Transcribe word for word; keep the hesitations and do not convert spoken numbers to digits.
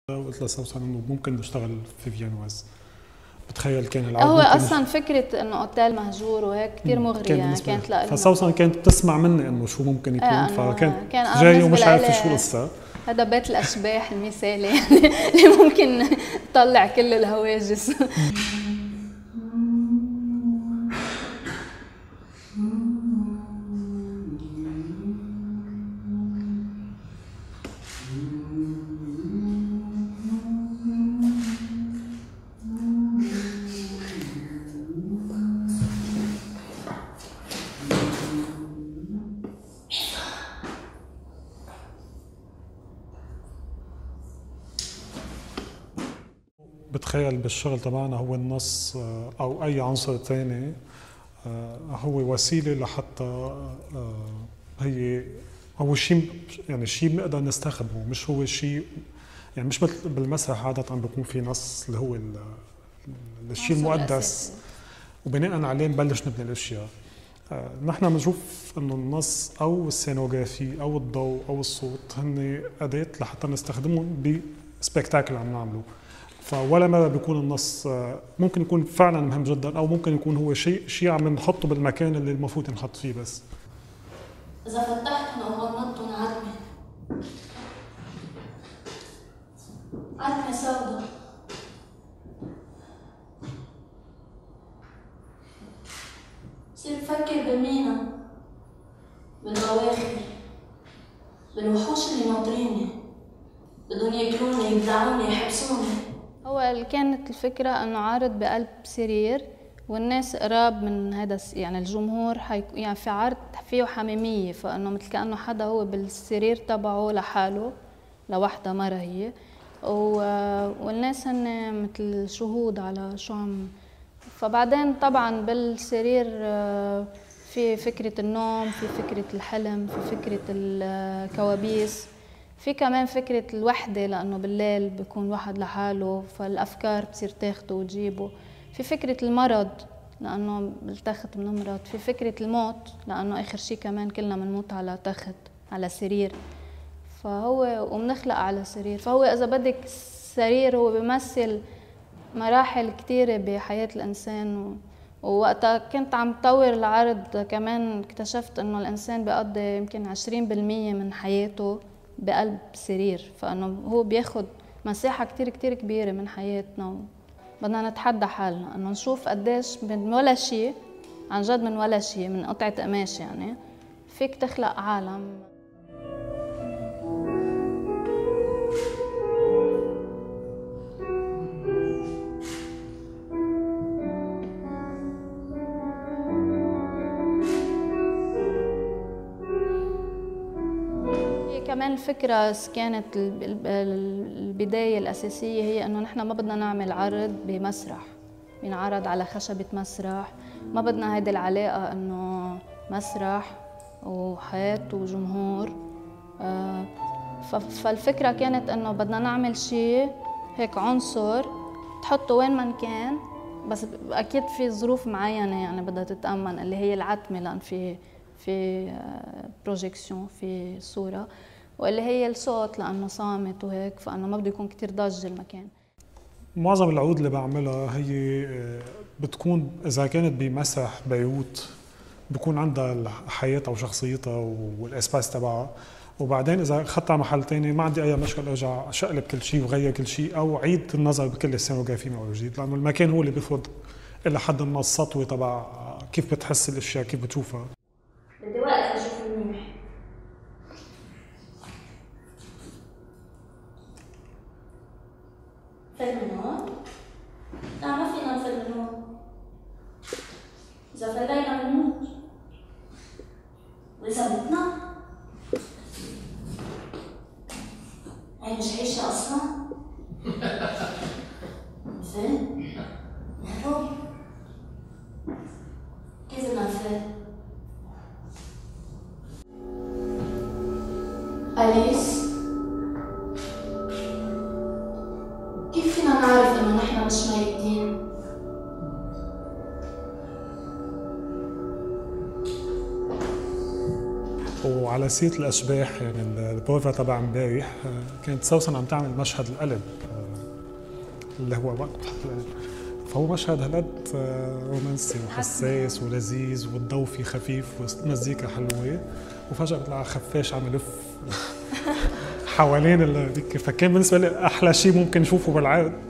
وقلت لسوسن انه ممكن نشتغل في فيانواز. بتخيل كان العرض هو اصلا فكره انه اوتيل مهجور وهيك كثير مغريه يعني كانت لها. فسوسن كانت تسمع مني انه شو ممكن يكون، آه فكانت كان جاي ومش عارفه شو القصه. هذا بيت الاشباح المثالي اللي ممكن تطلع كل الهواجس. بتخيل بالشغل تبعنا هو النص او اي عنصر ثاني هو وسيله لحتى هي هو شيء يعني شيء بنقدر نستخدمه، مش هو شيء يعني مش مثل بالمسرح عاده بيكون في نص اللي هو الشيء المقدس وبناء عليه نبلش نبني الاشياء. نحن بنشوف انه النص او السينوغرافي او الضوء او الصوت هن اداه لحتى نستخدمهم بسبكتاكل عم نعمله. فولا مرة بيكون النص ممكن يكون فعلا مهم جدا او ممكن يكون هو شيء شيء عم نحطه بالمكان اللي المفروض نحط فيه. بس اذا فتحتهم او غمضتهم عتمه عتمه سوداء بصير بفكر بالمينا، بالبواخر، بالوحوش اللي ناطريني بدهم ياكلوني يبلعوني يحبسوني. هو كانت الفكرة انه عارض بقلب سرير والناس قراب من هذا يعني الجمهور حيكون يعني في عرض فيه حميمية، فانه مثل كأنه حدا هو بالسرير تبعه لحاله لوحدة مرة هي، والناس هن مثل شهود على شو عم. فبعدين طبعا بالسرير في فكرة النوم، في فكرة الحلم، في فكرة الكوابيس، في كمان فكرة الوحدة لأنه بالليل بيكون واحد لحاله فالأفكار بتصير تاخده وتجيبه، في فكرة المرض لأنه بالتخت بنمرض، في فكرة الموت لأنه آخر شيء كمان كلنا بنموت على تخت على سرير، فهو وبنخلق على سرير. فهو إذا بدك السرير هو بيمثل مراحل كتيرة بحياة الإنسان. ووقتها كنت عم طور العرض كمان اكتشفت إنه الإنسان بيقضي يمكن عشرين بالمية من حياته بقلب سرير، فانه هو بياخد مساحه كتير كتير كبيره من حياتنا. بدنا نتحدى حالنا انه نشوف قديش من ولا شيء، عن جد من ولا شيء، من قطعه قماش يعني فيك تخلق عالم. كمان الفكرة كانت البداية الأساسية هي إنه نحن ما بدنا نعمل عرض بمسرح بينعرض على خشبة مسرح، ما بدنا هيدي العلاقة إنه مسرح وحياة وجمهور. فالفكرة كانت إنه بدنا نعمل شيء هيك عنصر تحطه وين ما كان، بس أكيد في ظروف معينة يعني بدها تتأمن اللي هي العتمة، لأن في في بروجيكسيون في صورة، واللي هي الصوت لأنه صامت وهيك، فأنه ما بده يكون كتير ضج المكان. معظم العروض اللي بعملها هي بتكون إذا كانت بمسرح بيروت بكون عندها حياتها وشخصيتها والإسباس تبعها، وبعدين إذا أخذتها على محل تاني ما عندي أي مشكلة أرجع شقلب كل شيء وغير كل شيء أو عيد النظر بكل السينوغرافي من أول وجديد، لأنه المكان هو اللي بيفرض إلى حد ما السطوة تبع كيف بتحس الأشياء كيف بتشوفها. بدي وقت أشوف منيح. فيلم نور؟ لا ما فينا نفل نور، إذا فلينا بنموت، وإذا متنا هي مش عيشة أصلا. فين؟ نهرب؟ كيف بدنا نفل؟ أليس؟ كيف فينا نعرف إنه نحن مش ميتين؟ وعلى على سيرة الأشباح، يعني البروفا تبع امبارح كانت سوسن عم تعمل مشهد القلب اللي هو وقت، فهو مشهد هالقد رومانسي وحساس ولذيذ والضوء فيه خفيف والمزيكا حلوة، وفجأة بيطلع خفاش عم يلف حوالين ال... فكان بالنسبة لي أحلى شيء ممكن نشوفه بالعرض.